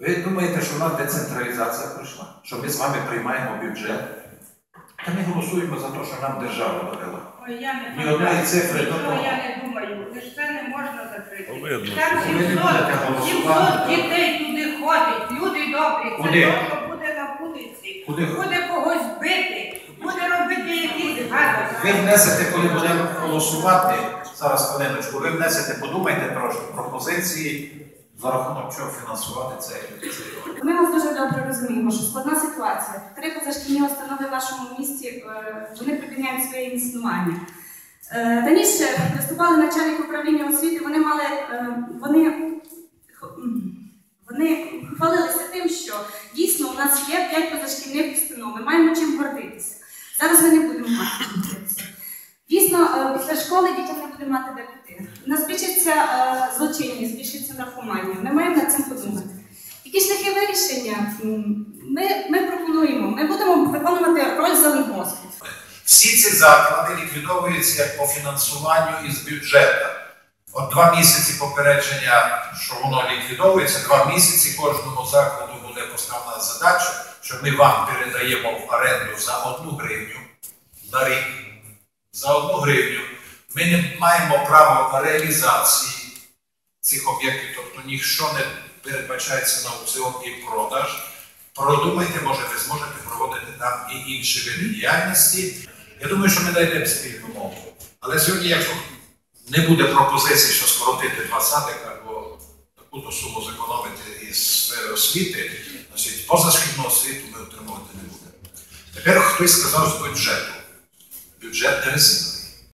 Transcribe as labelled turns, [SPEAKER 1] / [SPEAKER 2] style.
[SPEAKER 1] Ви думаєте, що в нас децентралізація пройшла? Що ми з вами приймаємо бюджет? Та ми голосуємо за те, що нам держава довела.
[SPEAKER 2] Ой, я не
[SPEAKER 1] Ні одної цифри до того.
[SPEAKER 2] я не думаю, лише це не можна закрити.
[SPEAKER 3] Видно.
[SPEAKER 2] Там
[SPEAKER 1] Ви не будете
[SPEAKER 2] 700
[SPEAKER 1] голосувати.
[SPEAKER 2] дітей туди ходять, люди добрі. Це
[SPEAKER 1] Куди?
[SPEAKER 2] те, що буде на вулиці.
[SPEAKER 1] Куди?
[SPEAKER 2] Буде когось бити, буде робити якісь гадості.
[SPEAKER 1] Ви внесете, коли будемо голосувати, зараз хвилиночку, ви внесете, подумайте трошки пропозиції, за рахунок чого фінансувати цей.
[SPEAKER 4] Ми вас дуже добре розуміємо, що складна ситуація. 3 позашкільні установи в нашому місті, вони припиняють своє існування. Раніше виступали начальник управління освіти, вони хвалилися тим, що дійсно у нас є 5 позашкільних установ, ми маємо чим гордитися. Зараз ми не будемо мати чим гордитися. Дійсно, після школи дітям не буде мати де піти. У нас збільшиться злочинність, збільшиться наркоманія. Ми маємо над цим подумати. Які шляхи вирішення ми пропонуємо. Ми будемо виконувати роль зеленгоспу.
[SPEAKER 1] Всі ці заклади ліквідовуються по фінансуванню із бюджету. От 2 місяці попередження, що воно ліквідовується, 2 місяці кожному закладу буде поставлена задача, що ми вам передаємо в оренду за 1 гривню на рік. За 1 гривню ми не маємо права реалізації цих об'єктів, тобто ніщо не передбачається на аукціон і продаж. Продумайте, може ви зможете проводити там і інші види діяльності. Я думаю, що ми знайдемо спільну мову. Але сьогодні, якщо не буде пропозиції, що скоротити 2 садика або таку-то суму зекономити із сфери освіти, значить позашкільну освіту ми отримувати не будемо. Тепер хтось сказав з бюджету. Бюджет не резиновий.